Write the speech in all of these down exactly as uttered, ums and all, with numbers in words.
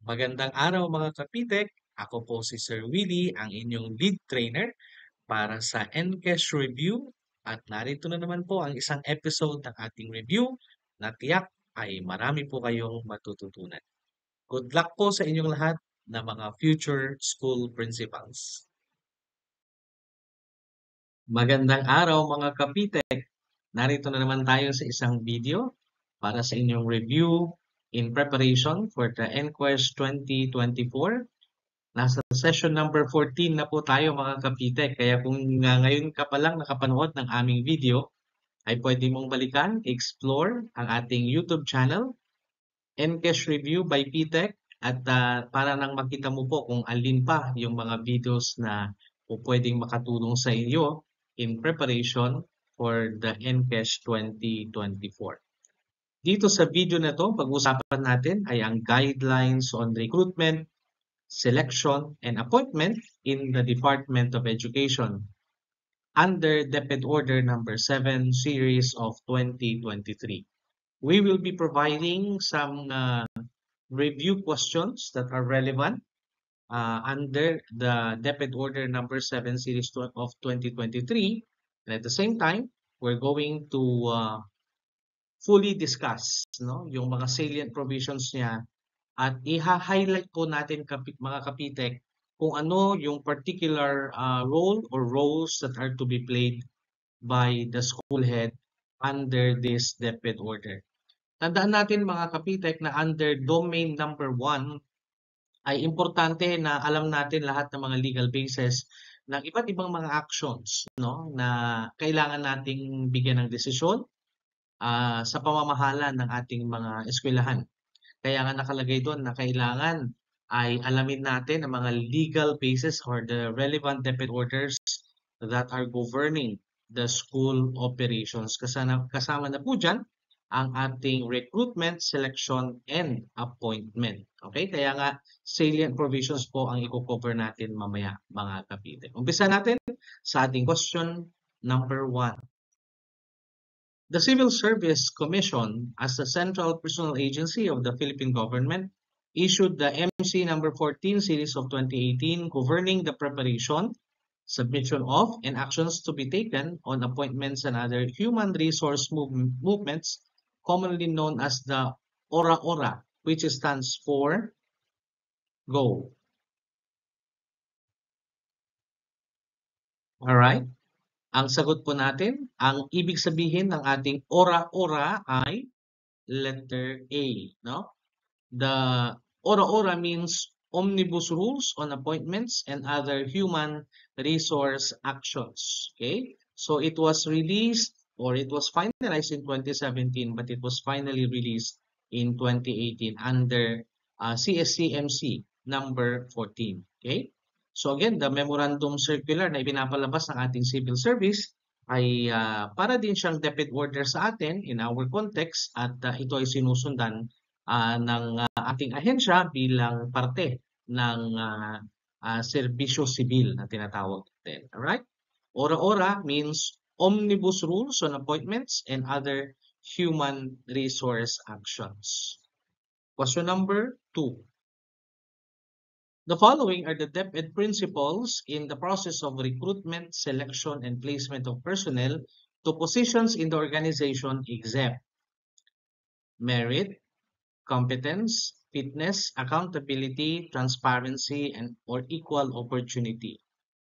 Magandang araw mga kapitek! Ako po si Sir Willie, ang inyong lead trainer para sa Encash Review at narito na naman po ang isang episode ng ating review na tiyak ay marami po kayong matututunan. Good luck po sa inyong lahat na mga future school principals. Magandang araw mga kapitek! Narito na naman tayo sa isang video para sa inyong review in preparation for the Enquest twenty twenty-four. Nasa session number fourteen na po tayo mga kapitek. Kaya kung nga ngayon ka pa lang nakapanood ng aming video, ay pwede mong balikan, explore ang ating YouTube channel, Encash Review by Pitek, at uh, para nang makita mo po kung alin pa yung mga videos na po pwedeng makatulong sa inyo in preparation for the Encash twenty twenty-four. Dito sa video na to, pag-usapan natin ay ang guidelines on recruitment, selection, and appointment in the Department of Education under DepEd Order number seven series of twenty twenty-three. We will be providing some uh, review questions that are relevant uh, under the DepEd Order number seven series of twenty twenty-three. And at the same time, we're going to uh, fully discuss no, yung mga salient provisions niya at iha-highlight po natin kapi, mga kapitek kung ano yung particular uh, role or roles that are to be played by the school head under this DepEd order. Tandaan natin mga kapitek na under domain number one ay importante na alam natin lahat ng mga legal bases ng iba't ibang mga actions no, na kailangan nating bigyan ng desisyon uh, sa pamamahala ng ating mga eskwelahan. Kaya nga nakalagay doon na kailangan ay alamin natin ang mga legal basis or the relevant DepEd orders that are governing the school operations. Kasama, kasama na po dyan ang ating recruitment, selection, and appointment. Okay? Kaya nga salient provisions po ang i-cover natin mamaya mga kapitek. Umpisa natin sa ating question number one. The Civil Service Commission, as the central personnel agency of the Philippine government, issued the M C number fourteen series of twenty eighteen governing the preparation, submission of, and actions to be taken on appointments and other human resource move movements, commonly known as the ORA-ORA, which stands for Go. Alright? Ang sagot po natin, ang ibig sabihin ng ating ORA-ORA ay letter A, no? The ORA-ORA means Omnibus Rules on Appointments and Other Human Resource Actions. Okay? So it was released or it was finalized in twenty seventeen, but it was finally released in twenty eighteen under uh, C S C M C number fourteen. Okay? So again, the memorandum circular na ipinapalabas ng ating civil service ay uh, para din siyang DepEd order sa atin in our context at uh, ito ay sinusundan uh, ng uh, ating ahensya bilang parte ng uh, uh, serbisyo sibil na tinatawag natin. Alright? ORA-ORA means Omnibus Rules on Appointments and Other Human Resource Actions. Question number two. The following are the DepEd principles in the process of recruitment, selection, and placement of personnel to positions in the organization except merit, competence, fitness, accountability, transparency, and or equal opportunity.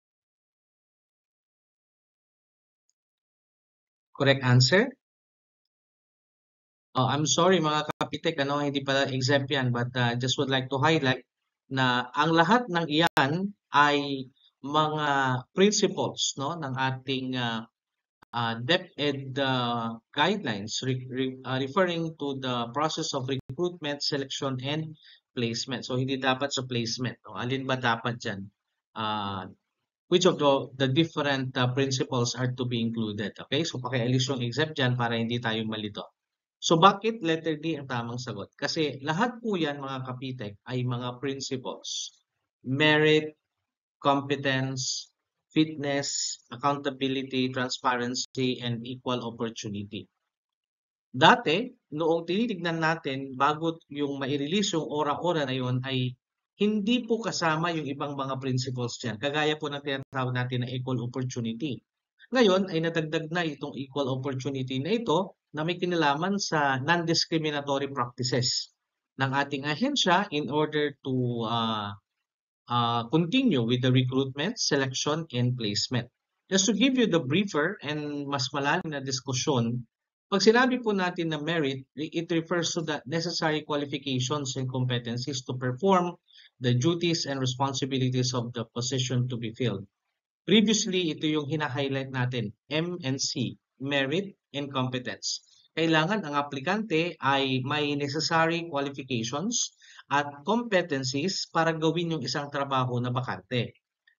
Correct answer? Oh, I'm sorry mga kapitek, ano, hindi pala exempt yan, but uh, just would like to highlight na ang lahat ng iyan ay mga principles no ng ating uh, uh, DepEd uh, guidelines re re uh, referring to the process of recruitment, selection, and placement. So hindi dapat sa placement. No? Alin ba dapat dyan? Uh, which of the, the different uh, principles are to be included? Okay, so pakialis yung exempt dyan para hindi tayo malito. So bakit letter D ang tamang sagot? Kasi lahat po yan mga kapitek ay mga principles. Merit, competence, fitness, accountability, transparency, and equal opportunity. Dati, noong tinitignan natin bago yung mai-release yung ora-ora na yun ay hindi po kasama yung ibang mga principles diyan. Kagaya po ng tinatawag natin na equal opportunity. Ngayon ay nadagdag na itong equal opportunity na ito na may kinalaman sa non-discriminatory practices ng ating ahensya in order to uh, uh, continue with the recruitment, selection, and placement. Just to give you the briefer and mas malalim na diskusyon, pag sinabi po natin na merit, it refers to the necessary qualifications and competencies to perform the duties and responsibilities of the position to be filled. Previously, ito yung hina-highlight natin, M and C, merit and competence. Kailangan ang aplikante ay may necessary qualifications at competencies para gawin yung isang trabaho na bakante.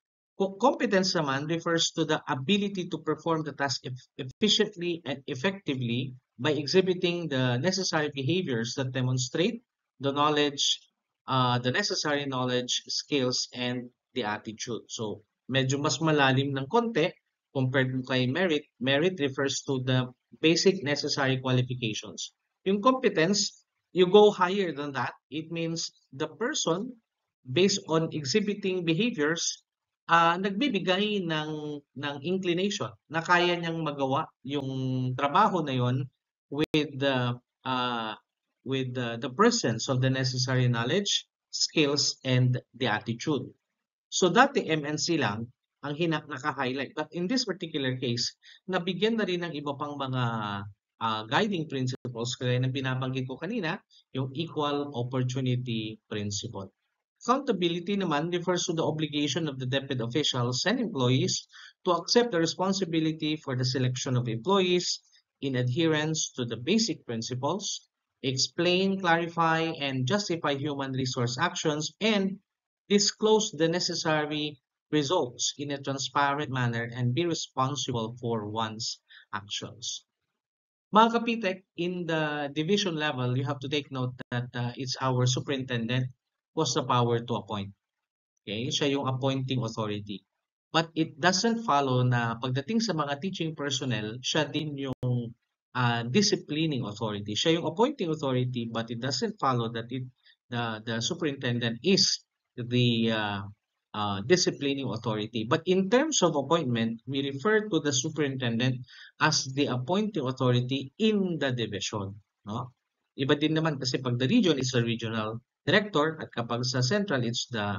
Competence naman refers to the ability to perform the task efficiently and effectively by exhibiting the necessary behaviors that demonstrate the knowledge, uh, the necessary knowledge, skills, and the attitude. So, medyo mas malalim ng konti compared kay merit. Merit refers to the basic necessary qualifications. Yung competence, you go higher than that. It means the person, based on exhibiting behaviors, ah, nagbibigay ng ng inclination na kaya niyang magawa yung trabaho na yon with the uh, with the, the presence of the necessary knowledge, skills, and the attitude. So dati M N C lang ang hina naka-highlight. But in this particular case, nabigyan na rin ng iba pang mga uh, guiding principles kaya ng binabanggit ko kanina, yung equal opportunity principle. Accountability naman refers to the obligation of the DepEd officials and employees to accept the responsibility for the selection of employees in adherence to the basic principles, explain, clarify, and justify human resource actions, and disclose the necessary results in a transparent manner and be responsible for one's actions. Mga kapitek, in the division level, you have to take note that uh, it's our superintendent who has the power to appoint. Okay? Siya yung appointing authority. But it doesn't follow na pagdating sa mga teaching personnel, siya din yung uh, disciplining authority. Siya yung appointing authority, but it doesn't follow that it, the, the superintendent is the uh, uh, disciplining authority. But in terms of appointment, we refer to the superintendent as the appointing authority in the division. No? Iba din naman kasi pag the region is the regional director at kapag sa central it's the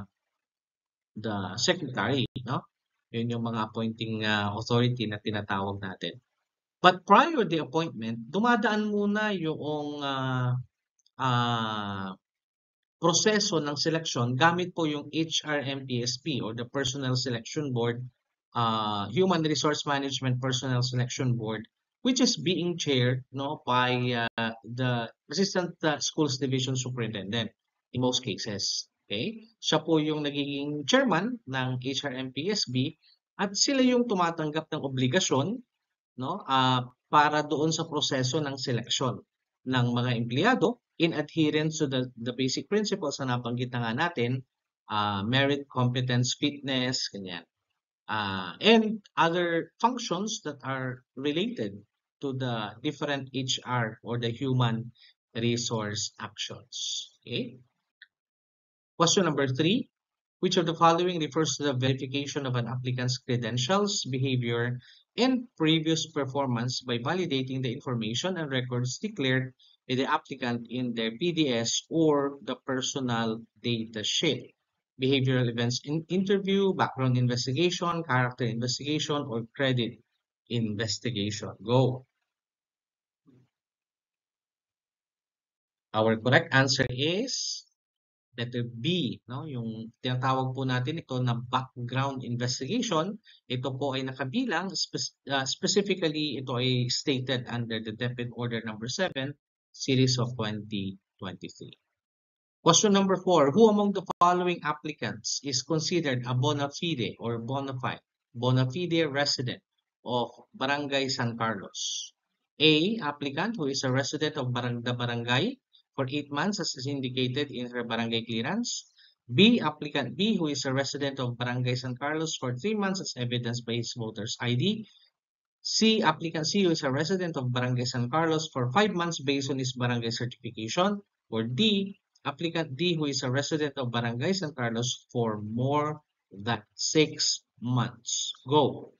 the secretary, no? Yun yung mga appointing uh, authority na tinatawag natin. But prior the appointment, dumadaan muna yung uh, uh, proseso ng seleksyon gamit po yung H R M P S P or the Personnel Selection Board, uh, Human Resource Management Personnel Selection Board, which is being chaired no by uh, the Assistant uh, Schools Division Superintendent in most cases. Okay? Siya po yung nagiging chairman ng H R M P S B at sila yung tumatanggap ng obligasyon no uh, para doon sa proseso ng seleksyon ng mga empleyado in adherence to the, the basic principles na nabanggit na nga natin, uh, merit, competence, fitness, ganyan. Uh, and other functions that are related to the different H R or the human resource actions. Okay. Question number three. Which of the following refers to the verification of an applicant's credentials, behavior, and previous performance by validating the information and records declared by the applicant in their P D S or the personal data sheet? Behavioral events in interview, background investigation, character investigation, or credit investigation. Go. Our correct answer is letter B, no? Yung tinatawag po natin ito na background investigation, ito po ay nakabilang, spe uh, specifically ito ay stated under the DepEd Order number seven, series of twenty twenty-three. Question number four, who among the following applicants is considered a bona fide or bona fide, bona fide resident of Barangay San Carlos? A, applicant who is a resident of barang the barangay for eight months as is indicated in her barangay clearance. B, applicant B, who is a resident of Barangay San Carlos for three months as evidenced by his voter's I D. C, applicant C who is a resident of Barangay San Carlos for five months based on his barangay certification. Or D, applicant D who is a resident of Barangay San Carlos for more than six months. Go.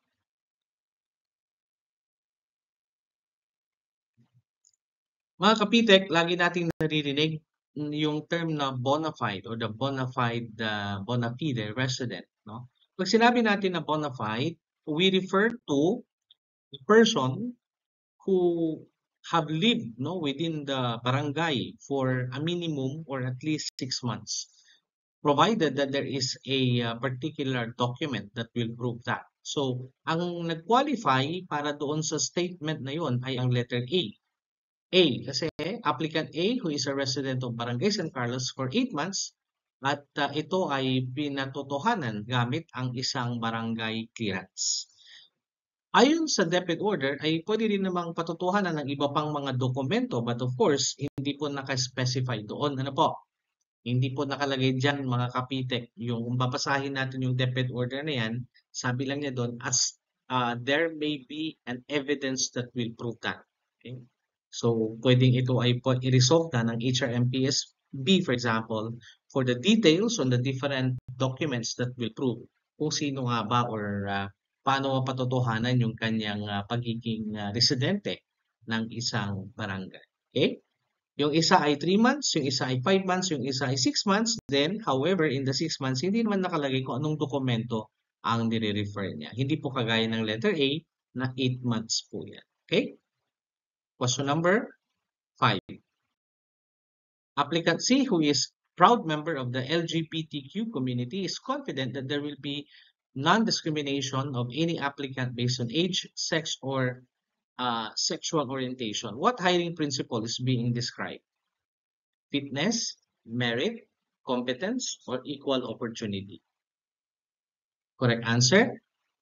Mga kapitek, lagi nating naririnig yung term na bona fide or the bona fide, uh, bona fide resident. No? Pag sinabi natin na bona fide, we refer to the person who have lived no, within the barangay for a minimum or at least six months, provided that there is a uh, particular document that will prove that. So, ang nag-qualify para doon sa statement na yon ay ang letter A. A, kasi applicant A who is a resident of Barangay San Carlos for eight months at uh, ito ay pinatotohanan gamit ang isang barangay clearance. Ayon sa DepEd order ay pwede rin namang patotohanan ng iba pang mga dokumento, but of course, hindi po naka-specify doon. Ano po? Hindi po nakalagay dyan mga kapitek. Yung kung babasahin natin yung DepEd order na yan, sabi lang niya doon, as uh, there may be an evidence that will prove that. Okay? So, pwedeng ito ay i-resolve na ng H R M P S B, for example, for the details on the different documents that will prove kung sino nga ba or uh, paano mapatotohanan yung kanyang uh, pagiging uh, residente ng isang barangay. Okay? Yung isa ay three months, yung isa ay five months, yung isa ay six months. Then, however, in the six months, hindi naman nakalagay kung anong dokumento ang nire-refer niya. Hindi po kagaya ng letter A na eight months po yan. Okay? Question number five. Applicant C, who is proud member of the L G B T Q community, is confident that there will be non-discrimination of any applicant based on age, sex, or uh, sexual orientation. What hiring principle is being described? Fitness, merit, competence, or equal opportunity? Correct answer?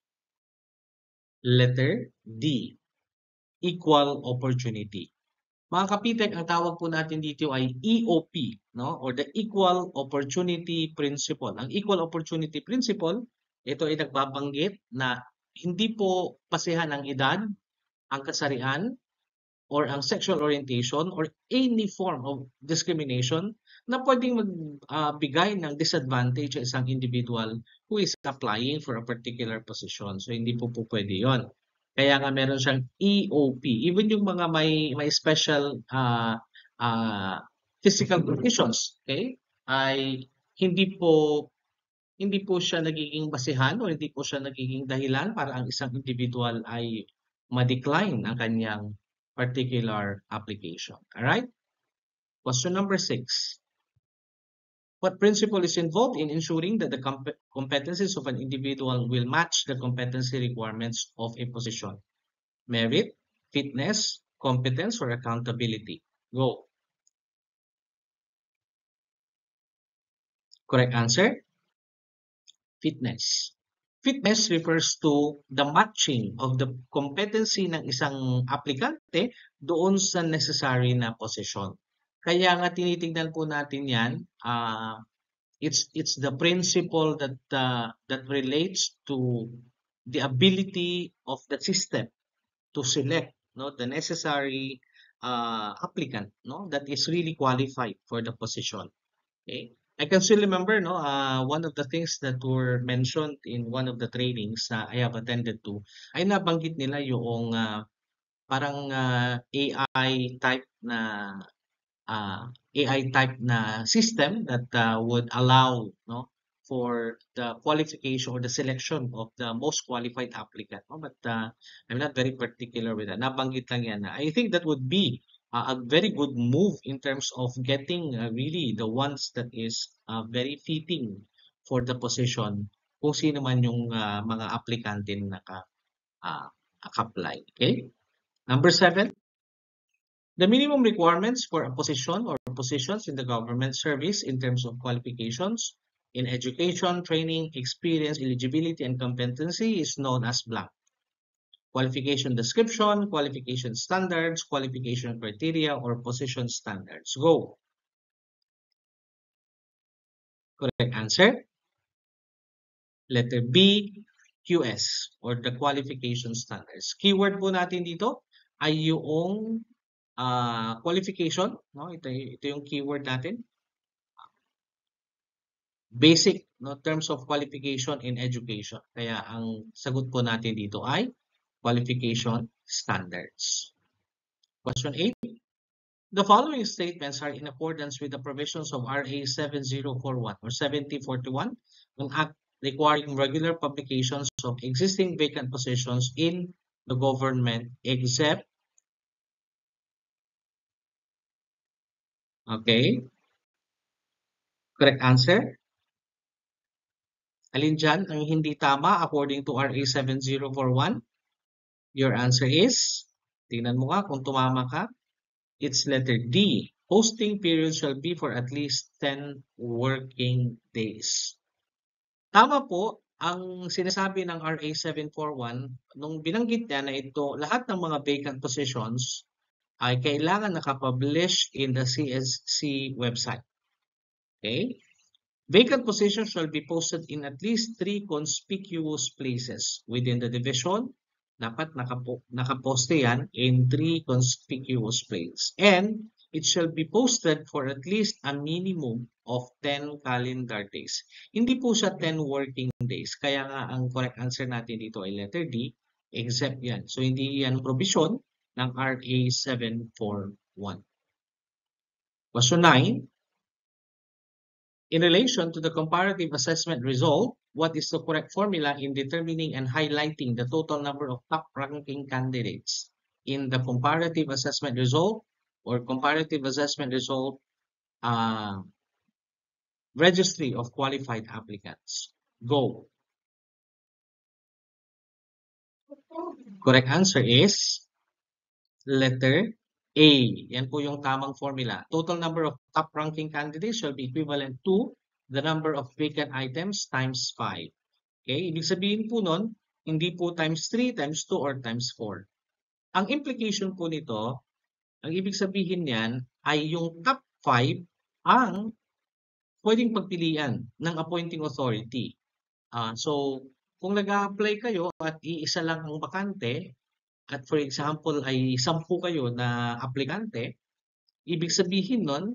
Letter D, equal opportunity. Mga kapitek, ang tawag po natin dito ay E O P, no? Or the Equal Opportunity Principle. Ang Equal Opportunity Principle, ito ay nagbabanggit na hindi po pasehan ang edad, ang kasarian, or ang sexual orientation, or any form of discrimination na pwedeng magbigay uh, ng disadvantage sa isang individual who is applying for a particular position. So, hindi po po pwede yun. Kaya nga meron siyang E O P. Even yung mga may, may special uh, uh, physical conditions, okay, ay hindi po hindi po siya nagiging basehan o hindi po siya nagiging dahilan para ang isang individual ay ma-decline ang kanyang particular application. Alright? Question number six. What principle is involved in ensuring that the comp competencies of an individual will match the competency requirements of a position? Merit, fitness, competence, or accountability? Go. Correct answer? Fitness. Fitness refers to the matching of the competency ng isang aplikante doon sa necessary na posisyon. Kaya nga tinitingnan po natin yan, uh, it's it's the principle that uh, that relates to the ability of the system to select no the necessary uh, applicant no that is really qualified for the position. Okay? I can still remember, no, uh, one of the things that were mentioned in one of the trainings na I have attended to, ay nabanggit nila yung uh, parang uh, A I type na uh, A I type na system that uh, would allow, no, for the qualification or the selection of the most qualified applicant. No? But uh, I'm not very particular with that. Nabanggit lang yan. I think that would be Uh, a very good move in terms of getting uh, really the ones that is uh, very fitting for the position kung sino man yung uh, mga aplikante na naka-apply. Uh, okay? Number seven, the minimum requirements for a position or positions in the government service in terms of qualifications in education, training, experience, eligibility, and competency is known as blank. Qualification description, qualification standards, qualification criteria, or position standards. Go. Correct answer. Letter B, Q S or the qualification standards. Keyword po natin dito ay yung uh, qualification, no? Ito, ito yung keyword natin. Basic, no, terms of qualification in education. Kaya ang sagot po natin dito ay qualification standards. Question eight. The following statements are in accordance with the provisions of R A seventy forty-one or seventy forty-one, an act requiring regular publications of existing vacant positions in the government except, okay, correct answer. Alin dyan ang hindi tama according to R A seventy forty-one? Your answer is, tingnan mo nga kung tumama ka, it's letter D. Posting period shall be for at least ten working days. Tama po ang sinasabi ng R A seven forty-one nung binanggit niya na ito, lahat ng mga vacant positions ay kailangan nakapublish in the C S C website. Okay? Vacant positions shall be posted in at least three conspicuous places within the division. Dapat nakapo, nakaposte yan in three conspicuous places. And it shall be posted for at least a minimum of ten calendar days. Hindi po siya ten working days. Kaya nga ang correct answer natin dito ay letter D, except yan. So hindi yan provision ng R A seven forty-one. Question nine. In relation to the comparative assessment result, what is the correct formula in determining and highlighting the total number of top-ranking candidates in the comparative assessment result or comparative assessment result uh, registry of qualified applicants? Go. Correct answer is letter A. Yan po yung tamang formula. Total number of top-ranking candidates shall be equivalent to the number of vacant items times five. Okay? Ibig sabihin po nun, hindi po times three, times two, or times four. Ang implication po nito, ang ibig sabihin niyan ay yung top five ang pwedeng pagpilian ng appointing authority. Uh, so, kung nag-a-apply kayo at iisa lang ang bakante, at for example ay sampu kayo na aplikante, ibig sabihin nun,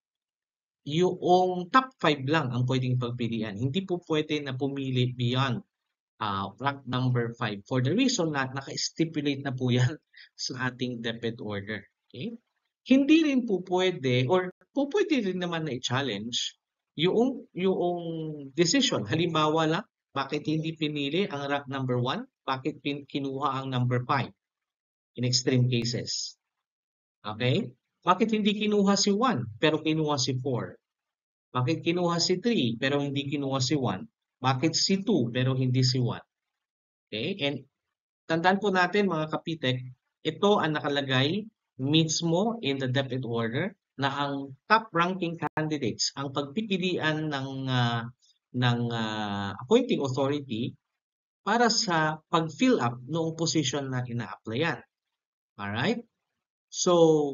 yung top five lang ang pwedeng pagpilian. Hindi po pwede na pumili beyond uh, rank number five for the reason na naka-stipulate na po yan sa ating DepEd order. Okay? Hindi rin po pwede or po pwede rin naman na i-challenge yung, yung decision. Halimbawa lang, bakit hindi pinili ang rank number one? Bakit pin kinuha ang number five? In extreme cases. Okay? Bakit hindi kinuha si one pero kinuha si four? Bakit kinuha si three pero hindi kinuha si one? Bakit si two pero hindi si one? Okay? And tandaan po natin mga kapitek, ito ang nakalagay mismo in the DepEd order na ang top ranking candidates, ang pagpipilian ng, uh, ng uh, appointing authority para sa pag-fill up noong position na ina-applyan. Alright? So,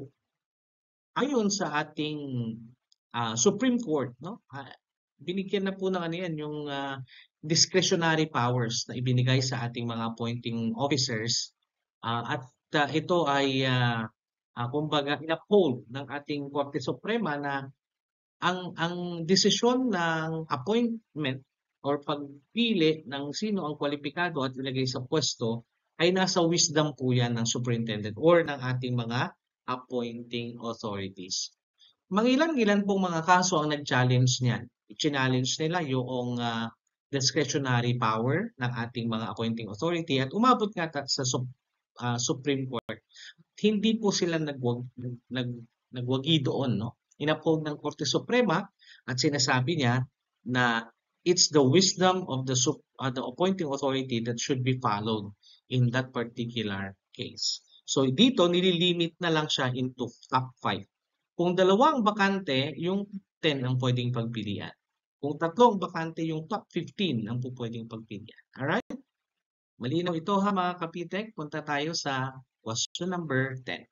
ayon sa ating uh, Supreme Court, no? Uh, binigyan na po ng ano yan, yung uh, discretionary powers na ibinigay sa ating mga appointing officers. Uh, at uh, ito ay, uh, uh, kumbaga, in-uphold ng ating Korte Suprema na ang, ang desisyon ng appointment or pagpili ng sino ang kwalipikado at ilagay sa pwesto ay nasa wisdom po yan ng superintendent or ng ating mga appointing authorities. Mangilan-ilan pong mga kaso ang nag-challenge niyan. I-challenge nila yung uh, discretionary power ng ating mga appointing authority at umabot nga sa uh, Supreme Court. Hindi po sila nagwag, nag, nagwagi doon. No? In-uphold ng Korte Suprema at sinasabi niya na it's the wisdom of the, uh, the appointing authority that should be followed in that particular case. So dito, nililimit na lang siya into top five. Kung dalawang bakante, yung ten ang pwedeng pagpilian. Kung tatlong bakante, yung top fifteen ang pwedeng pagpilian. Alright? Malinaw ito ha mga kapitek. Punta tayo sa question number ten.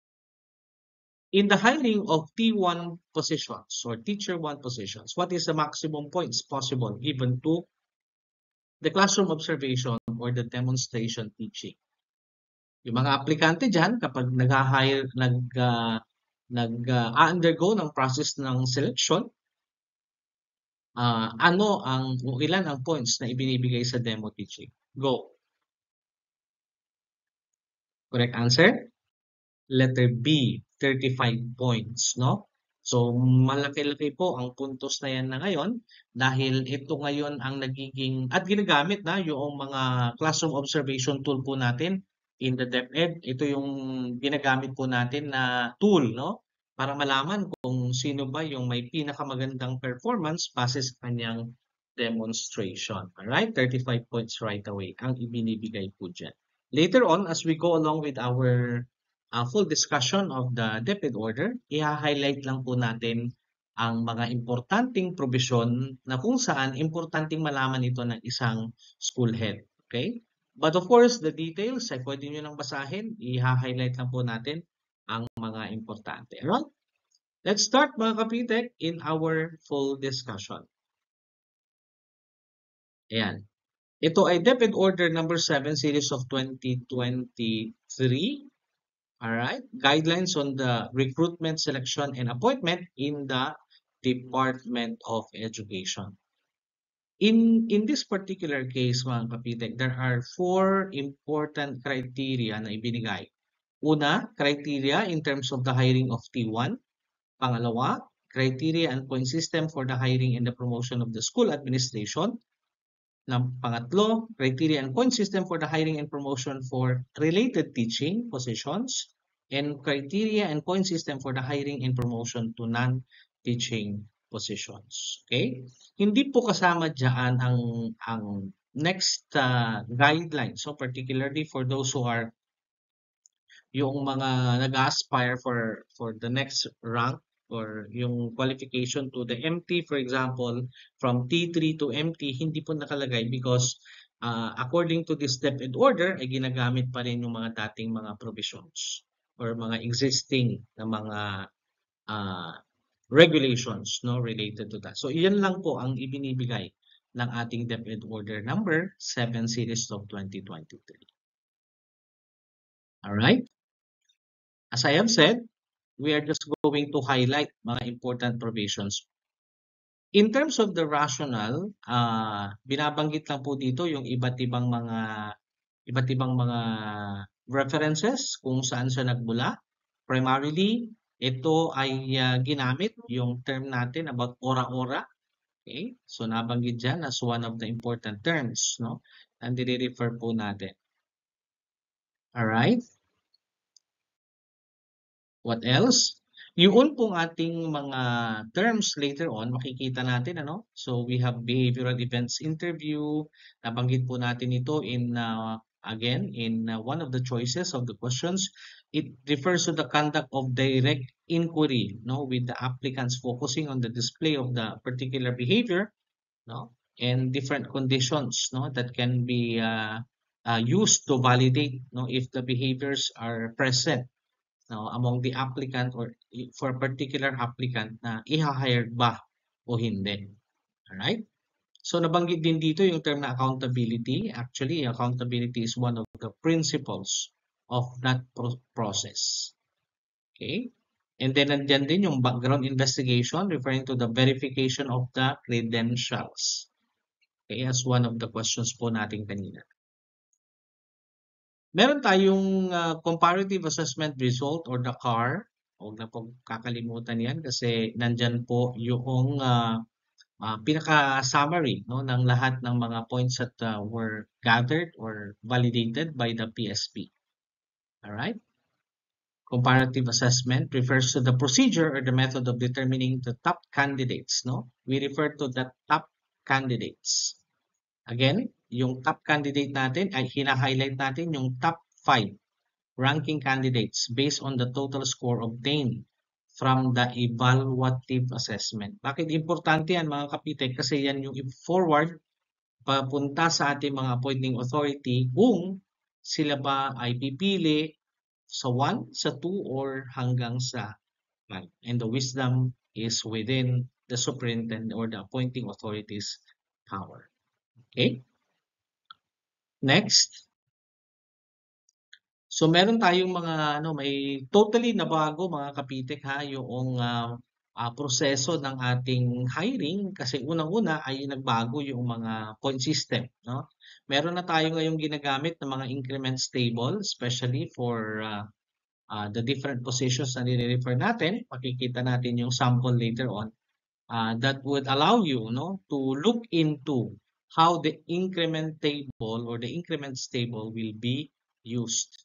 In the hiring of T one positions or teacher one positions, what is the maximum points possible given to the classroom observation or the demonstration teaching. Yung mga aplikante dyan, kapag nag-hire, nag, uh, nag-undergo uh, ng process ng selection, uh, ano ang, o ilan ang points na ibinibigay sa demo teaching? Go. Correct answer? Letter B, thirty-five points, no? So, malaki-laki po ang puntos na yan na ngayon dahil ito ngayon ang nagiging, at ginagamit na yung mga classroom observation tool po natin in the DepEd. Ito yung ginagamit po natin na tool, no? Para malaman kung sino ba yung may pinakamagandang performance base sa kanyang demonstration. Alright? thirty-five points right away ang ibinibigay po dyan. Later on, as we go along with our uh, full discussion of the DepEd order, i-highlight lang po natin ang mga importanteng probisyon na kung saan importanteng malaman ito ng isang school head. Okay? But of course, the details ay pwede nyo nang basahin. I-highlight lang po natin ang mga importante. Alright? Let's start mga kapitek in our full discussion. Ayan. Ito ay DepEd Order number seven series of twenty twenty-three. Alright, guidelines on the recruitment, selection, and appointment in the Department of Education. In, in this particular case, mga kapitek, there are four important criteria na ibinigay. Una, criteria in terms of the hiring of T one. Pangalawa, criteria and point system for the hiring and the promotion of the school administration. Ng pangatlo, criteria and point system for the hiring and promotion for related teaching positions, and criteria and point system for the hiring and promotion to non-teaching positions. Okay? Hindi po kasama dyan ang, ang next uh, guideline. So particularly for those who are yung mga nag-aspire for, for the next rank or yung qualification to the M T, for example, from T three to M T, hindi po nakalagay because uh, according to this DepEd order, ay ginagamit pa rin yung mga dating mga provisions or mga existing na mga uh, regulations no related to that. So, iyan lang po ang ibinibigay ng ating DepEd order number seven series of twenty twenty-three. Alright? As I have said, we are just going to highlight mga important provisions. In terms of the rationale, uh, binabanggit lang po dito yung iba't ibang mga iba't ibang mga references kung saan siya nagmula. Primarily, ito ay uh, ginamit yung term natin about ora-ora. Okay? So nabanggit dyan as one of the important terms, no? And dire-refer po natin. Alright? What else? Yun pong ating mga terms later on, makikita natin, ano? So, we have behavioral events interview. Nabanggit po natin ito in, uh, again, in uh, one of the choices of the questions. It refers to the conduct of direct inquiry, no? With the applicants focusing on the display of the particular behavior, no? And different conditions, no? That can be uh, uh, used to validate, no? If the behaviors are present. No, among the applicant or for a particular applicant na i-hire ba o hindi. Alright? So, nabanggit din dito yung term na accountability. Actually, accountability is one of the principles of that pro process. Okay? And then, nandyan din yung background investigation referring to the verification of the credentials. Okay? As one of the questions po natin kanina. Meron tayong uh, comparative assessment result or the C A R. Huwag na pong kakalimutan yan kasi nandyan po yung uh, uh, pinaka-summary no, ng lahat ng mga points that uh, were gathered or validated by the P S P. Alright? Comparative assessment refers to the procedure or the method of determining the top candidates. No? We refer to the top candidates. Again, yung top candidate natin ay hina-highlight natin yung top five ranking candidates based on the total score obtained from the evaluative assessment. Bakit importante yan mga kapitek? Kasi yan yung forward papunta sa ating mga appointing authority kung sila ba ay pipili sa one, sa two, or hanggang sa five. And the wisdom is within the superintendent or the appointing authority's power. Okay? Next. So meron tayong mga ano, may totally na bago mga kapitik ha, yung ah, ah, proseso ng ating hiring kasi unang-una ay nagbago yung mga point system, no? Meron na tayo ngayong ginagamit ng mga increments table, especially for ah, ah, the different positions na nire-refer natin. Makikita natin yung sample later on. Ah, that would allow you, no, to look into how the increment table or the increments table will be used.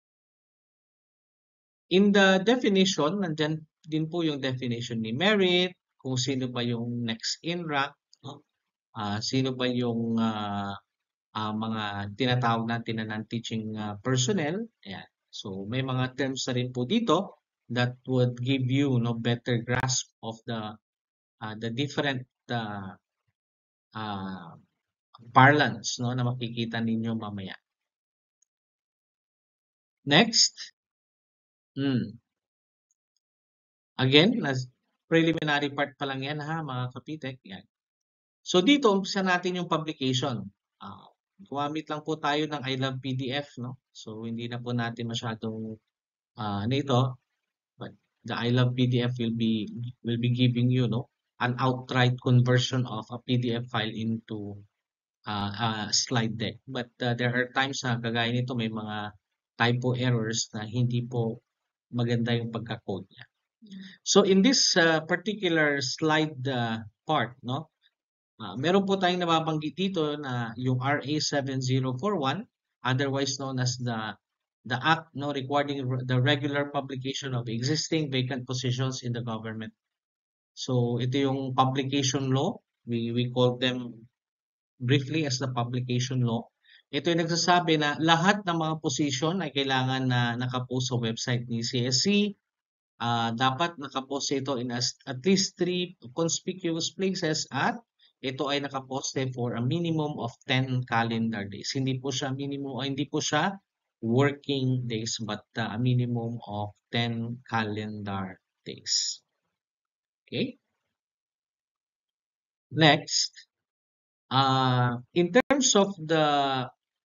In the definition, nandyan din po yung definition ni merit, kung sino ba yung next in rank, no? Ah, sino ba yung ah, ah, mga tinatawag natin na non-teaching ah, personnel. Ayan. So may mga terms na rin po dito that would give you no better grasp of the ah, the different ah, ah, parlance no na makikita ninyo mamaya. Next. Hmm. Again, as preliminary part pa lang yan ha mga kapitek. Yan. So dito, umpisa natin yung publication. Ah, gumamit lang po tayo ng I Love P D F, no? So hindi na po natin masyadong ah nito, but the I Love P D F will be will be giving you, no, an outright conversion of a P D F file into uh, a slide deck. But uh, there are times na kagaya nito may mga typo errors na hindi po maganda yung pagka-code niya. So in this uh, particular slide uh, part, no, Uh, meron po tayong nababanggit dito na yung R A seven zero four one, otherwise known as the the act no requiring the regular publication of existing vacant positions in the government. So ito yung publication law. We we call them briefly as the publication law. Ito yung nagsasabi na lahat ng mga position ay kailangan na nakapost sa website ni C S C. Uh, dapat nakapost ito in as, at least three conspicuous places at ito ay nakaposte for a minimum of ten calendar days. Hindi po siya minimum, o hindi po siya working days but uh, a minimum of ten calendar days. Okay? Next, uh, in terms of the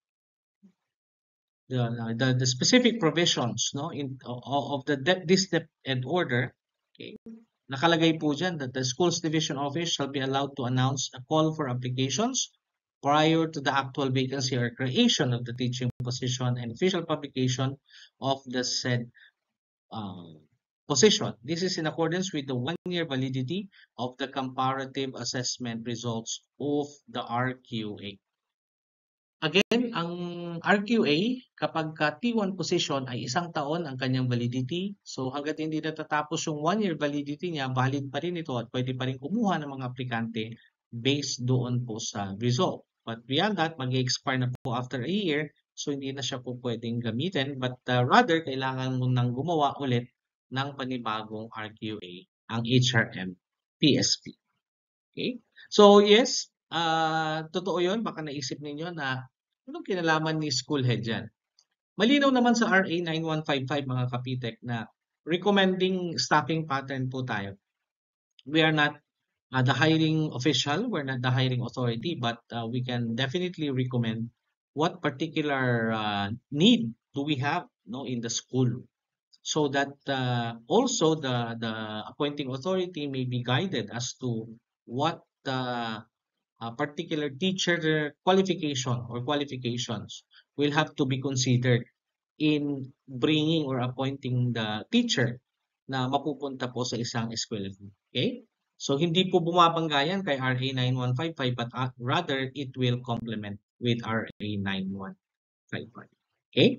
the, the, the specific provisions no in of, of the this step and order, okay, nakalagay po dyan that the school's division office shall be allowed to announce a call for applications prior to the actual vacancy or creation of the teaching position and official publication of the said uh, position. This is in accordance with the one-year validity of the comparative assessment results of the R Q A. Again, ang R Q A, kapag ka T one position ay isang taon ang kanyang validity. So hanggat hindi natatapos yung one-year validity niya, valid pa rin ito at pwede pa rin kumuha ng mga aplikante based doon po sa result. But beyond that, mag-expire na po after a year, so hindi na siya po pwedeng gamitin. But uh, rather, kailangan mo nang gumawa ulit ng panibagong R Q A, ang H R M P S P. Okay? So yes, uh, totoo yun. Baka naisip ninyo na anong kinalaman ni school head dyan? Malinaw naman sa R A nine one five five mga kapitek na recommending staffing pattern po tayo. We are not uh, the hiring official, we're not the hiring authority, but uh, we can definitely recommend what particular uh, need do we have no in the school so that uh, also the the appointing authority may be guided as to what the a particular teacher qualification or qualifications will have to be considered in bringing or appointing the teacher na mapupunta po sa isang eskwelahan. Okay? So, hindi po bumabangga yan kay R A nine one five five but uh, rather it will complement with R A nine one five five. Okay?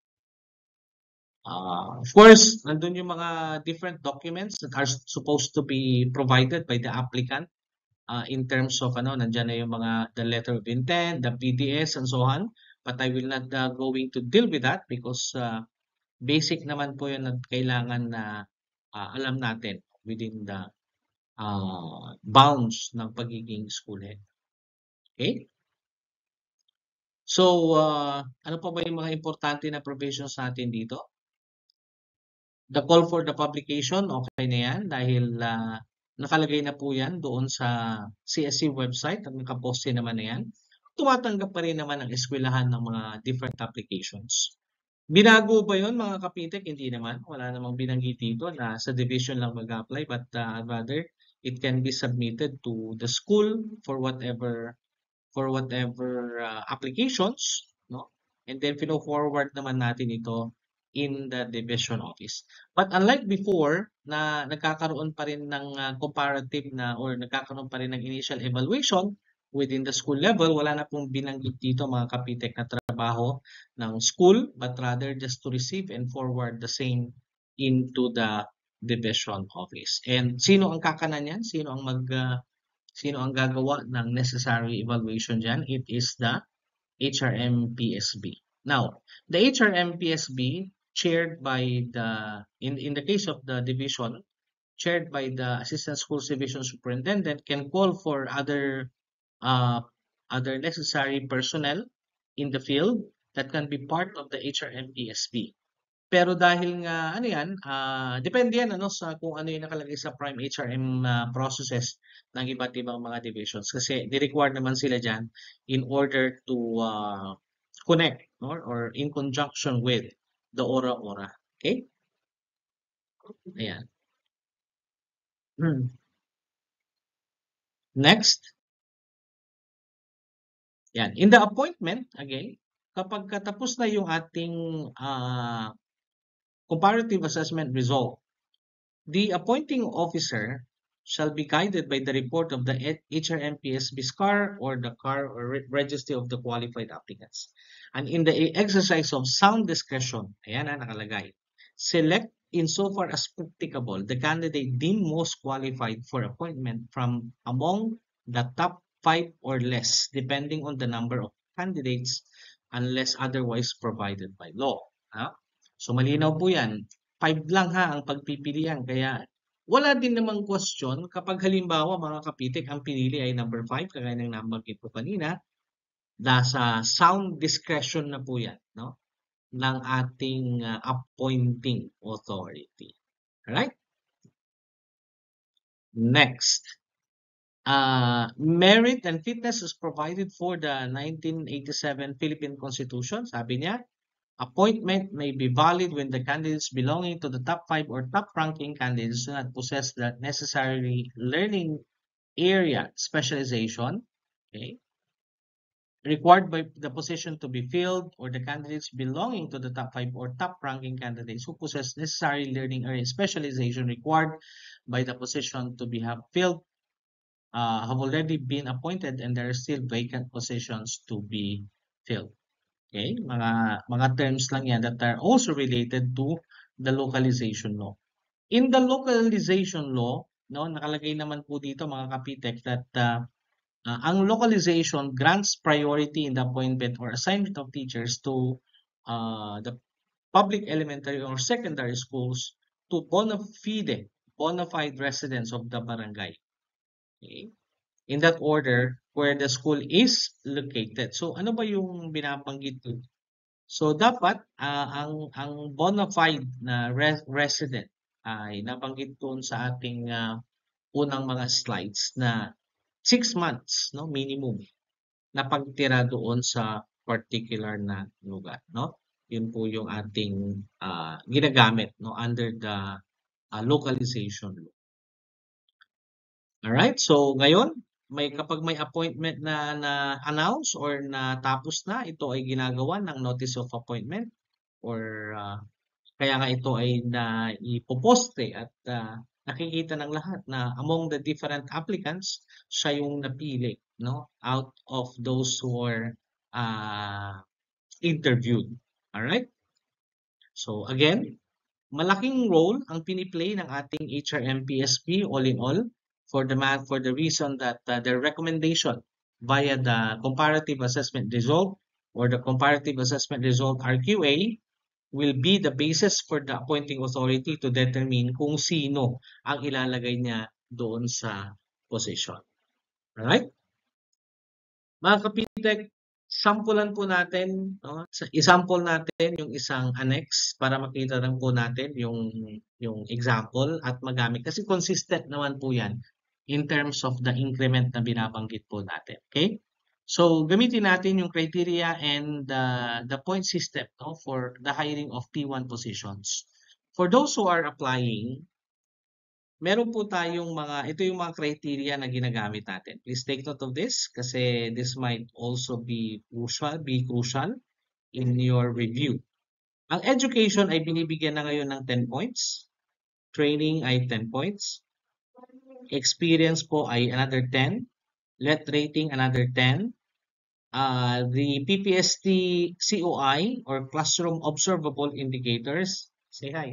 Uh, of course, nandun yung mga different documents that are supposed to be provided by the applicant. Uh, in terms of ano, nandiyan na yung mga the letter of intent, the P D S, and so on. But I will not uh, going to deal with that because uh, basic naman po yun na kailangan na uh, alam natin within the uh, bounds ng pagiging school head. Okay? So, uh, ano pa ba yung mga importante na provisions natin dito? The call for the publication, okay na yan dahil uh, nakalagay na po yan doon sa C S C website at nakaposte naman na yan. tumatanggap pa rin naman ang eskwelahan ng mga different applications. Binago ba yun mga kapitek? Hindi naman. Wala namang binanggit dito na sa division lang mag-apply, but uh, rather it can be submitted to the school for whatever for whatever uh, applications, no? And then pino-forward naman natin ito in the division office. But unlike before na nagkakaroon pa rin ng uh, comparative na or nagkakaroon pa rin ng initial evaluation within the school level, wala na pong binanggit dito mga kapitek na trabaho ng school, but rather just to receive and forward the same into the division office. And sino ang kakanan yan? Sino ang mag uh, Sino ang gagawa ng necessary evaluation dyan? It is the H R M P S B. Now, the H R M P S B chaired by the, in, in the case of the division, chaired by the Assistant Schools Division Superintendent can call for other, uh, other necessary personnel in the field that can be part of the H R M P S B. Pero dahil nga ano yan, ah, depende yan ano sa kung ano yung nakalagay sa prime H R M ah, processes ng iba't ibang mga divisions kasi ni-require naman sila diyan in order to ah, connect no? Or in conjunction with the ora-ora. Okay? Ayan. Hmm. Next. Yan. In the appointment, again, kapag katapos na yung ating ah, comparative assessment result, the appointing officer shall be guided by the report of the H R M P S B C A R or the C A R or re registry of the qualified applicants. And in the exercise of sound discretion, ayan na nakalagay, select insofar as practicable the candidate deemed most qualified for appointment from among the top five or less, depending on the number of candidates unless otherwise provided by law. Ha? So malinaw po yan. Five lang ha ang pagpipilian. Kaya wala din namang question kapag halimbawa mga kapitik ang pinili ay number five, kagaya ng nabanggit ko kanina, nasa sound discretion na po yan, no? Ng ating uh, appointing authority. Alright? Next. Uh, merit and fitness is provided for the nineteen eighty-seven Philippine Constitution. Sabi niya, appointment may be valid when the candidates belonging to the top five or top ranking candidates do not possess the necessary learning area specialization, okay, required by the position to be filled, or the candidates belonging to the top five or top ranking candidates who possess necessary learning area specialization required by the position to be have filled uh, have already been appointed and there are still vacant positions to be filled. Okay, mga mga terms lang yan that are also related to the localization law. In the localization law, no, nakalagay naman po dito mga kapitek that uh, uh, ang localization grants priority in the appointment or assignment of teachers to uh, the public elementary or secondary schools to bona fide, bona fide residents of the barangay. Okay? In that order, where the school is located. So, ano ba yung binabanggit dito? So, dapat uh, ang, ang bona fide na res resident ay nabanggit doon sa ating uh, unang mga slides na six months, no, minimum, na pagtira doon sa particular na lugar, no? Yun po yung ating uh, ginagamit, no, under the uh, localization law. Alright, so ngayon, may kapag may appointment na na-announce or natapos na, ito ay ginagawa ng notice of appointment or uh, kaya nga ito ay na ipoposte at uh, nakikita ng lahat na among the different applicants, siya yung napili, no, out of those who are uh, interviewed. Alright? So again, malaking role ang piniplay ng ating H R M P S B all in all for the math for the reason that uh, their recommendation via the comparative assessment result or the comparative assessment result R Q A will be the basis for the appointing authority to determine kung sino ang ilalagay niya doon sa position. Alright? Mga kapitek, sampulan po natin, no? I-sample natin yung isang annex para makita lang po natin yung, yung example at magamit. Kasi consistent naman po yan in terms of the increment na binabanggit po natin. Okay? So, gamitin natin yung criteria and uh, the point system, no, for the hiring of T one positions. For those who are applying, meron po tayong mga, ito yung mga criteria na ginagamit natin. Please take note of this kasi this might also be crucial, be crucial in your review. Ang education ay binibigyan na ngayon ng ten points. Training ay ten points. Experience po ay another ten. Let rating another ten. Uh, the P P S T C O I or Classroom Observable Indicators. Say hi.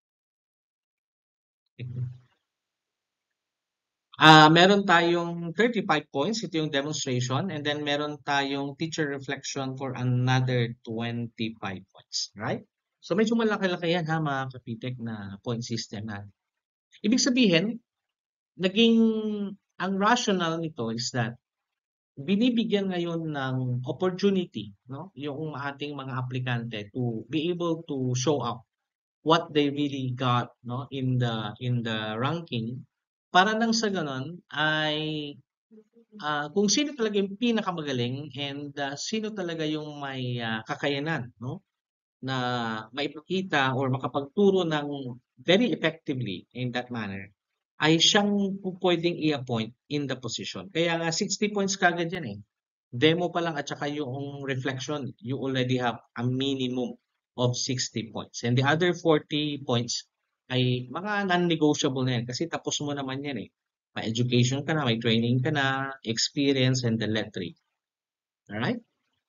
Ah, meron tayong thirty-five points, ito yung demonstration, and then meron tayong teacher reflection for another twenty-five points, right? So medyo malaki-laki yan ha mga kapitek na point system natin. Ibig sabihin, naging ang rationale nito is that binibigyan ngayon ng opportunity, no, yung ating mga aplikante to be able to show up what they really got, no, in the in the ranking, para nang sa ganon ay uh, kung sino talaga yung pinakamagaling and uh, sino talaga yung may uh, kakayanan, no, na maipakita or makapagturo ng very effectively in that manner, ay siyang pwedeng i-appoint in the position. Kaya nga sixty points kagad yan eh. Demo pa lang at saka yung reflection, you already have a minimum of sixty points. And the other forty points ay mga non-negotiable na yan kasi tapos mo naman yan eh. May education ka na, may training ka na, experience, and the lettering. Alright?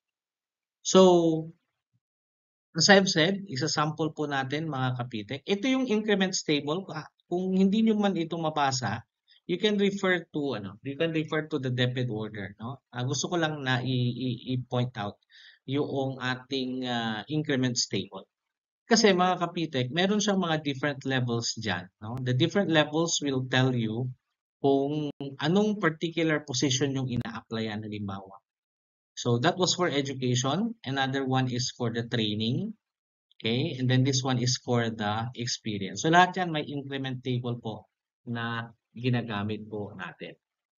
So, as I've said, isa-sample po natin mga kapitek. Ito yung increments table. Kung hindi nyo man ito mabasa, you can refer to ano, you can refer to the DepEd order, no? Uh, gusto ko lang na i-point out yung ating uh, increments table. Kasi mga kapitek, meron siyang mga different levels diyan, no? The different levels will tell you kung anong particular position yung ina-applyan halimbawa. So that was for education. Another one is for the training. Okay? And then this one is for the experience. So lahat yan may increment table po na ginagamit po natin.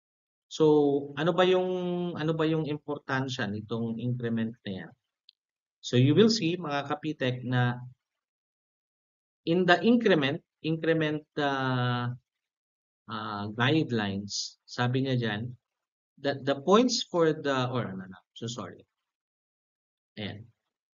So ano ba yung ano ba yung importansya nitong increment na yan? So you will see mga kapitek na in the increment, increment uh, uh, guidelines, sabi niya dyan, that the points for the, or ano na, so sorry. Ayan.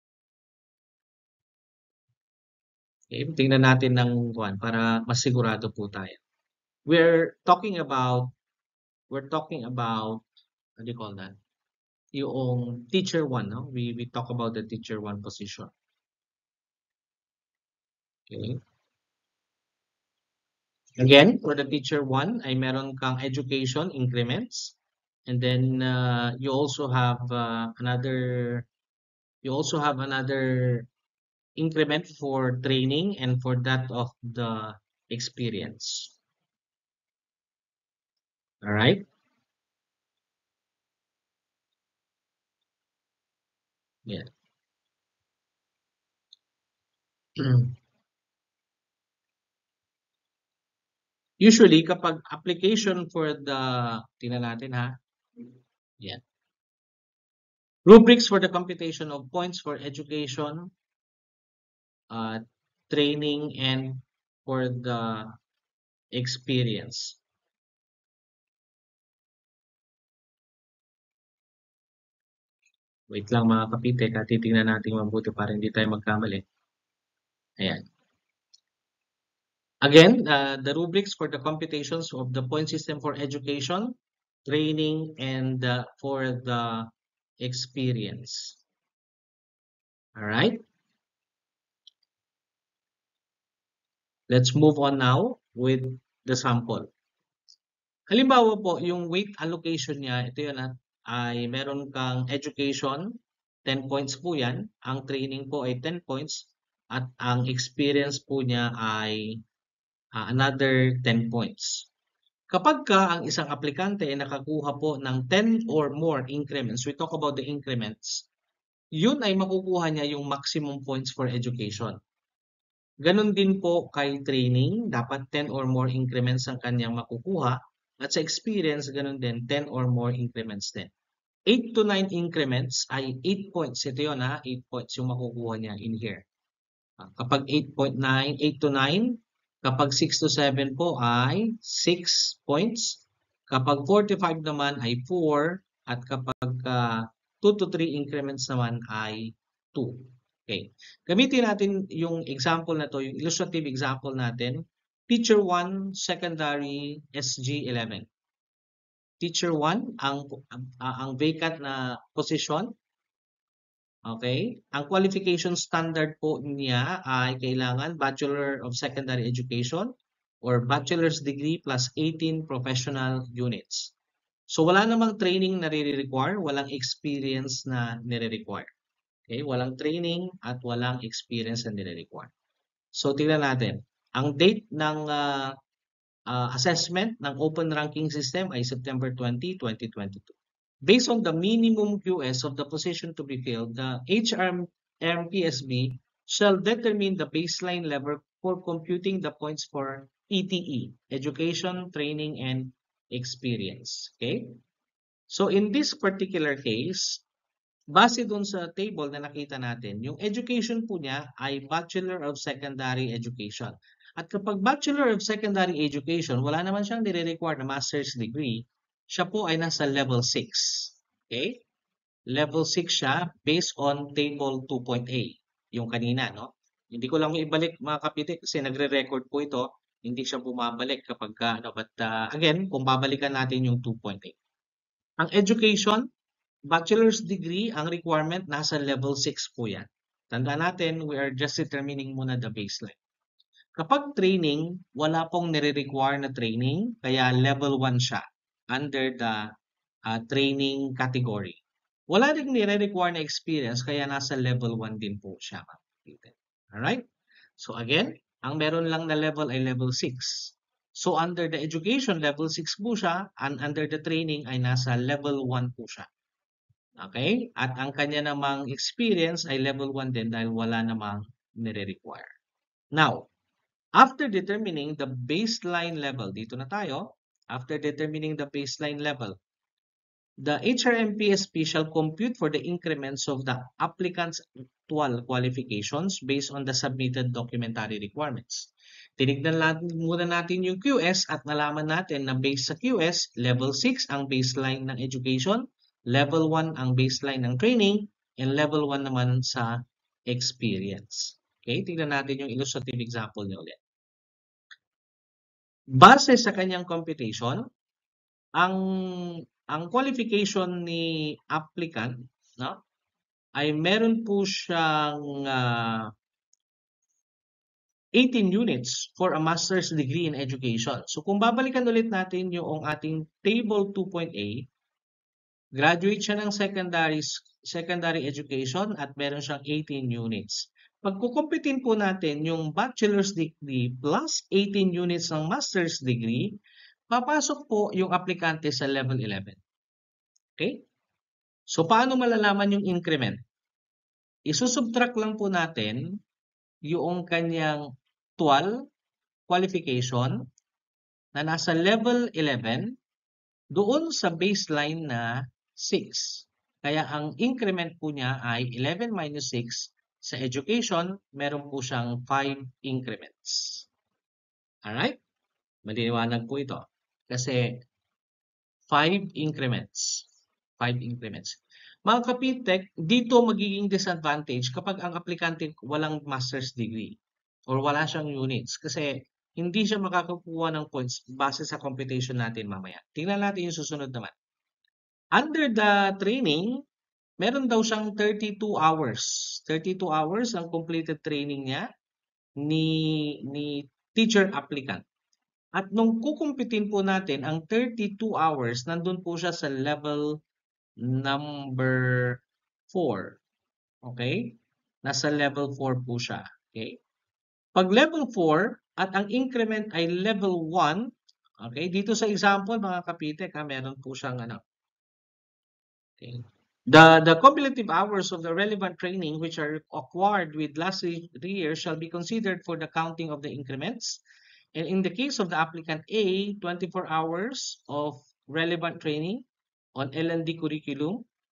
Okay, tingnan natin ng kuan para mas sigurado po tayo. We're talking about, we're talking about, what do you call that? Yung teacher one, no? We, we talk about the teacher one position. Okay. Again, for the teacher one, ay meron kang education increments. And then uh, you also have uh, another, you also have another increment for training and for that of the experience. All right. Yeah. Usually, kapag application for the, tingnan natin ha. Yeah. Rubrics for the computation of points for education, uh, training, and for the experience. Wait lang mga kapitek, ha? Titingnan natin mabuti para hindi tayo magkamali. Ayan. Again, uh, the rubrics for the computations of the point system for education, training, and uh, for the experience. All right. Let's move on now with the sample. Halimbawa po, yung weight allocation niya, ito yun ha, ay meron kang education, ten points po yan. Ang training po ay ten points. At ang experience po niya ay uh, another ten points. Kapag ka ang isang aplikante ay nakakuha po ng ten or more increments, we talk about the increments, yun ay makukuha niya yung maximum points for education. Ganon din po kay training, dapat ten or more increments ang kanyang makukuha. At sa experience, ganon din, ten or more increments din. eight to nine increments ay eight points. Ito yun ha, eight points yung makukuha niya in here. Kapag eight point nine, eight to nine, kapag six to seven po ay six points. Kapag four to five naman ay four. At kapag uh, two to three increments naman ay two. Okay. Gamitin natin yung example na to, yung illustrative example natin. Teacher one, secondary S G eleven. Teacher one, ang, uh, ang vacant na position. Okay? Ang qualification standard po niya ay kailangan Bachelor of Secondary Education or Bachelor's Degree plus eighteen professional units. So, wala namang training na nire-require, walang experience na nire-require. Okay? Walang training at walang experience na nire-require. So, tingnan natin. Ang date ng uh, uh, assessment ng Open Ranking System ay September twentieth, twenty twenty-two. Based on the minimum Q S of the position to be filled, the H R M P S B shall determine the baseline level for computing the points for E T E, Education, Training, and Experience. Okay? So, in this particular case, base dun sa table na nakita natin, yung education po niya ay Bachelor of Secondary Education. At kapag Bachelor of Secondary Education, wala naman siyang nire-require na master's degree, siya po ay nasa level six. Okay? Level six siya based on table two point A. Yung kanina, no? Hindi ko lang ibalik mga kapite kasi nagre-record po ito. Hindi siya bumabalik kapag, ano, but uh, again, kung babalikan natin yung two point A. Ang education, bachelor's degree, ang requirement, nasa level six po yan. Tandaan natin, we are just determining muna the baseline. Kapag training, wala pong nire-require na training, kaya level one siya under the uh, training category. Wala rin nire-require na experience, kaya nasa level one din po siya. Alright? So again, ang meron lang na level ay level six. So under the education, level six po siya, and under the training ay nasa level one po siya. Okay? At ang kanya namang experience ay level one din dahil wala namang nire-require. Now, after determining the baseline level, dito na tayo, after determining the baseline level, the H R M P S B shall compute for the increments of the applicant's actual qualifications based on the submitted documentary requirements. Tinignan natin muna natin yung Q S at nalaman natin na based sa Q S, level six ang baseline ng education, level one ang baseline ng training, and level one naman sa experience. Okay, tingnan natin yung illustrative example niya ulit. Base sa kanyang computation, ang ang qualification ni applicant, no, ay meron po siyang uh, eighteen units for a master's degree in education. So kung babalikan ulit natin yung ating table two point A, graduate siya ng secondary secondary education at meron siyang eighteen units. Pagkukumpitin po natin yung bachelor's degree plus eighteen units ng master's degree, papasok po yung aplikante sa level eleven. Okay? So, paano malalaman yung increment? Isusubtract lang po natin yung kanyang actual qualification na nasa level eleven doon sa baseline na six. Kaya ang increment po niya ay eleven minus six. Sa education, meron po siyang five increments. Alright? Maliliwanag po ito. Kasi five increments. five increments. Mga kapitek, dito magiging disadvantage kapag ang aplikante walang master's degree or wala siyang units. Kasi hindi siya makakakuha ng points base sa computation natin mamaya. Tingnan natin yung susunod naman. Under the training, meron daw siyang thirty-two hours. thirty-two hours ang completed training niya ni, ni teacher applicant. At nung kukumpitin po natin ang thirty-two hours, nandun po siya sa level number four. Okay? Nasa level four po siya. Okay? Pag level four at ang increment ay level one, okay? Dito sa example, mga kapitek, ha, meron po siyang ano. Okay? The, the cumulative hours of the relevant training which are acquired with last three years shall be considered for the counting of the increments. And in the case of the applicant A, twenty-four hours of relevant training on L and D curriculum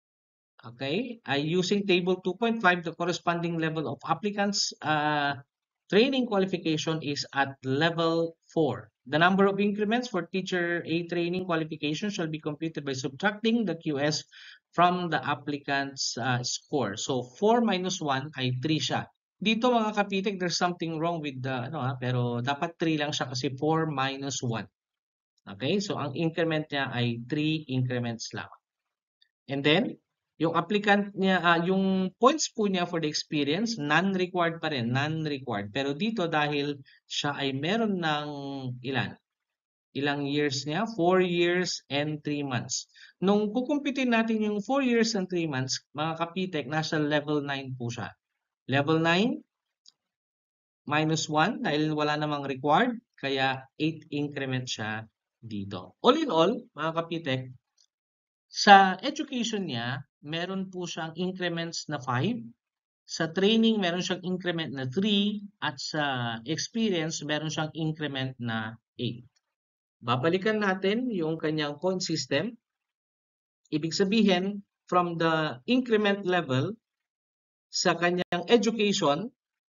Okay, ay using table two point five, the corresponding level of applicants uh, training qualification is at level four. The number of increments for teacher A training qualification shall be computed by subtracting the Q S from the applicant's uh, score. So four minus one ay three siya. Dito mga kapitik, there's something wrong with the ano ha, pero dapat three lang siya kasi four minus one. Okay, so ang increment niya ay three increments lang. And then, yung applicant niya, ah, yung points po niya for the experience, non-required pa rin, non-required. Pero dito dahil siya ay meron ng ilan? Ilang years niya? four years and three months. Nung kukumpitin natin yung four years and three months, mga kapitek, nasa level nine po siya. Level nine minus one dahil wala namang required, kaya eight increment siya dito. All in all, mga kapitek, sa education niya, meron po siyang increments na five. Sa training, meron siyang increment na three. At sa experience, meron siyang increment na eight. Babalikan natin yung kanyang point system. Ibig sabihin, from the increment level sa kanyang education,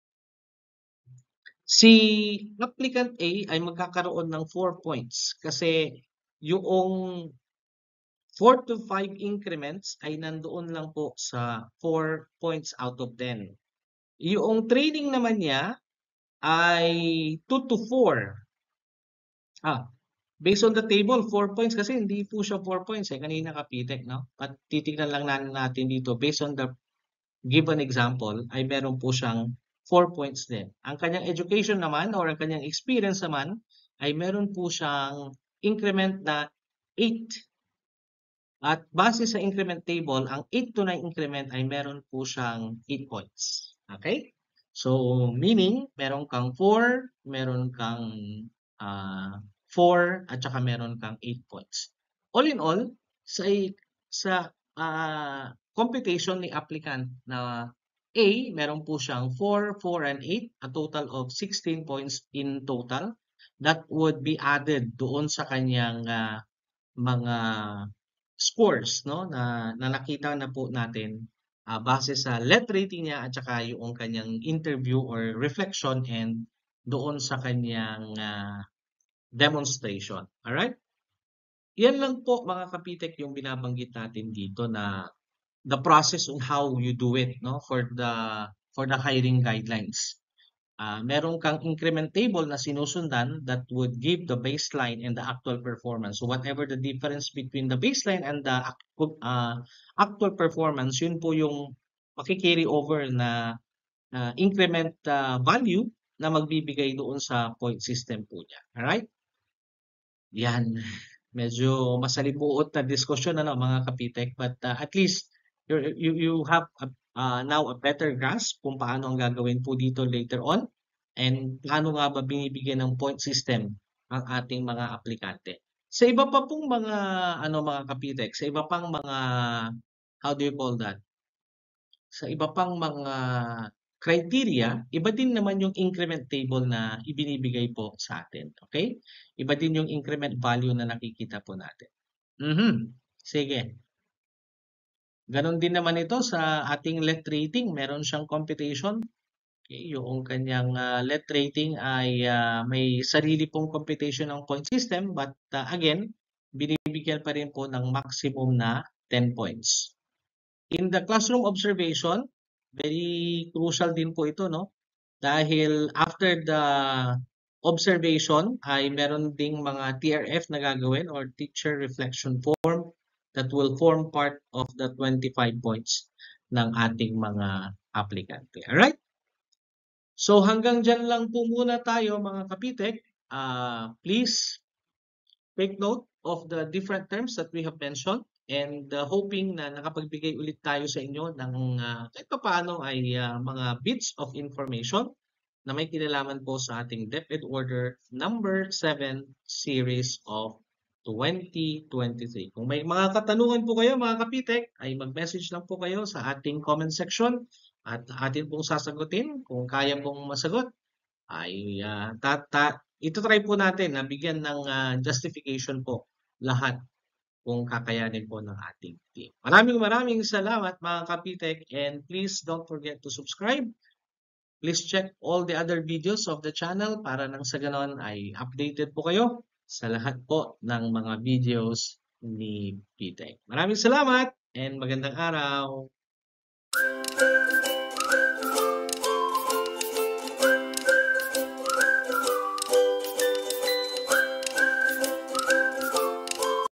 si applicant A ay magkakaroon ng four points. Kasi yung four to five increments ay nandoon lang po sa four points out of ten. Yung training naman niya ay two to four. Ah, based on the table, four points kasi hindi po siya four points eh. Kanina kapitek, no? At titignan lang natin dito, based on the given example, ay meron po siyang four points din. Ang kanyang education naman or ang kanyang experience naman ay meron po siyang increment na eight. At base sa increment table, ang eight to nine increment ay meron po siyang eight points. Okay? So, meaning, meron kang four, meron kang uh, four, at saka meron kang eight points. All in all, sa, sa uh, computation ni applicant na A, meron po siyang four, four, and eight, a total of sixteen points in total. That would be added doon sa kanyang uh, mga scores, no, na, na nakita na po natin uh, base sa let rating niya at saka yung kanyang interview or reflection and doon sa kanyang uh, demonstration. Alright? Yan lang po mga kapitek yung binabanggit natin dito na the process on how you do it, no, for the for the hiring guidelines. Uh, meron kang increment table na sinusundan that would give the baseline and the actual performance. So whatever the difference between the baseline and the uh, actual performance, yun po yung makikarry over na uh, increment uh, value na magbibigay doon sa point system po niya. Alright? Yan. Medyo masalimuot na diskusyon ano, mga kapitek, but uh, at least you, you have a, uh, now a better grasp kung paano ang gagawin po dito later on. And paano nga ba binibigyan ng point system ang ating mga aplikante. Sa iba pa pong mga ano mga kapitek, sa iba pang mga how do you call that? Sa iba pang mga criteria, iba din naman yung increment table na ibinibigay po sa atin. Okay? Iba din yung increment value na nakikita po natin. Mm-hmm. Sige. Ganon din naman ito sa ating let rating. Meron siyang computation. Okay, yung kanyang uh, let rating ay uh, may sarili pong computation ng point system, but uh, again, binibigyan pa rin po ng maximum na ten points. In the classroom observation, very crucial din po ito, no? Dahil after the observation ay meron ding mga T R F na gagawin or teacher reflection form that will form part of the twenty-five points ng ating mga aplikante. Alright? So hanggang dyan lang po muna tayo mga kapitek. Uh, please take note of the different terms that we have mentioned and uh, hoping na nakapagbigay ulit tayo sa inyo ng uh, kahit pa paano ay uh, mga bits of information na may kinalaman po sa ating DepEd Order number seven series of twenty twenty-three. Kung may mga katanungan po kayo mga kapitek, ay mag-message lang po kayo sa ating comment section at atin pong sasagutin. Kung kaya pong masagot, ay uh, ita-try po natin na bigyan ng uh, justification po lahat kung kakayanin po ng ating team. Maraming maraming salamat mga Kapitek, and please don't forget to subscribe. Please check all the other videos of the channel para nang sa ganon ay updated po kayo sa lahat po ng mga videos ni Pitek. Maraming salamat and magandang araw!